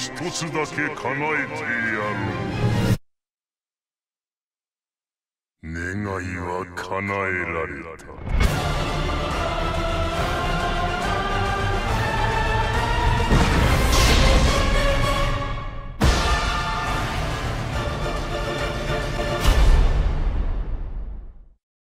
一つだけ叶えてやろう。願いは叶えられた。